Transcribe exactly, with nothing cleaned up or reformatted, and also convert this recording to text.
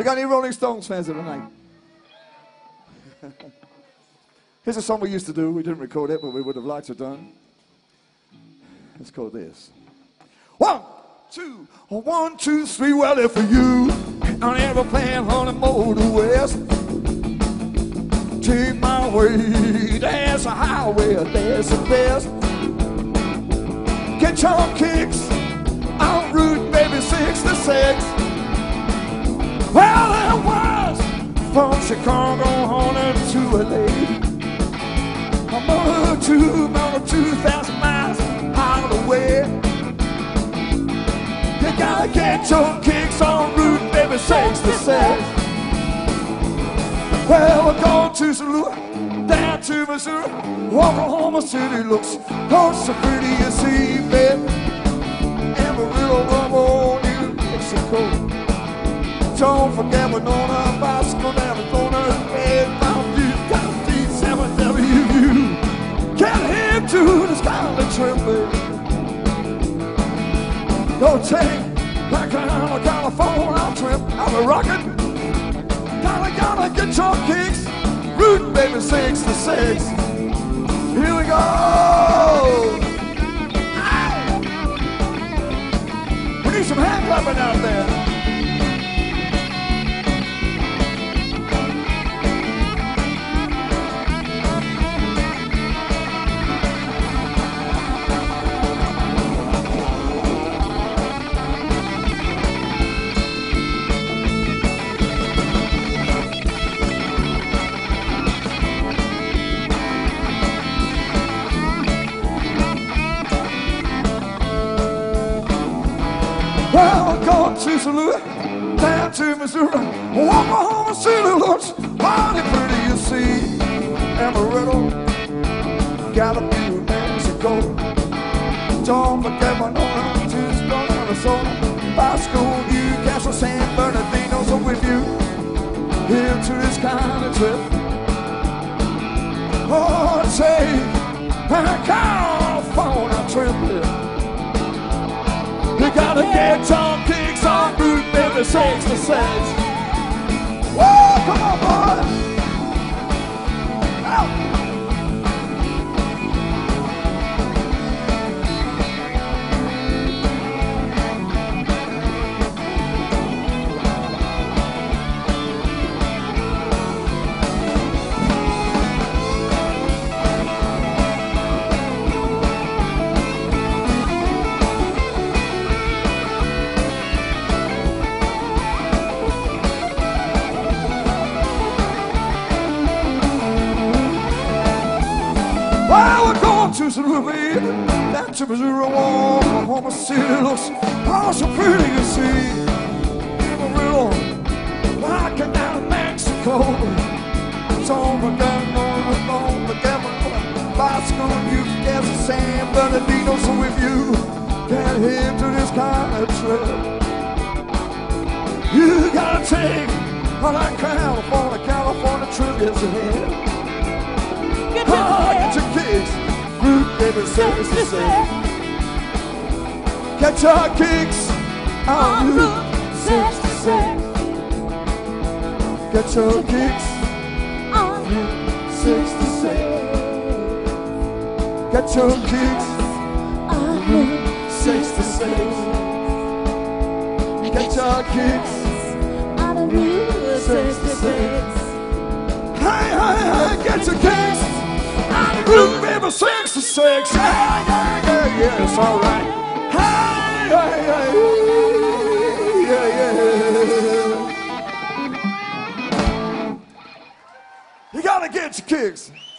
we got any Rolling Stones fans here tonight? Here's a song we used to do. We didn't record it, but we would have liked to have done. It's called this. One, two, one, two, three. Well, if you on an aeroplane on the motor west, take my way. There's a highway, there's the best. Get your kicks on Route maybe sixty-six. Well, there was from Chicago on to L A. I'm on two, more than two thousand miles out of the way. You gotta get your kicks on Route maybe sixty-six. Well, we're going to Saluda, down to Missouri. Oklahoma City looks oh so pretty, you see, baby. Amarillo, Rumble, New Mexico. Don't forget Winona, Bosco, Arizona, and Mountain Dew, County, seven W U. Get him to the Scarlet Trip, baby. Go take back down to California trip. I'll be rockin'. Gotta, gotta get your kicks. Route baby sixty-six. Here we go. Aye. We need some hand clapping out there. Well, I'm going to Saluda, down to Missouri. Oklahoma City looks mighty pretty, you see. Amarillo, Gallup, New Mexico. Don't forget Winona, Tucson, Arizona. Bosco, Newcastle, San Bernardino's with you. Here to this kind of trip. Oh, say, a California trip here. You gotta get your kicks on Route maybe sixty-six. Whoa, come on, boy. Out. Well, we're going to Saluda, down to Missouri, Oklahoma City looks oh so pretty, you see. Amarillo, walking down to Mexico. Don't forget, don't forget, Bosco, Newcastle, San Bernardino's with you. Get him to this kind of trip. You gotta take on that California, California trip is ahead. Get your, oh, get your kicks, Route baby sixty-six. Get your kicks on Route sixty-six. Get your kicks on Route sixty-six. Get your kicks on Route sixty-six. Get your kicks on Route sixty-six. Hey, hey, hey, get your kicks. Route baby sixty-six. Yeah, yeah, yeah, yeah, it's all right. Hey, hey, hey, yeah, yeah. You gotta get your kicks.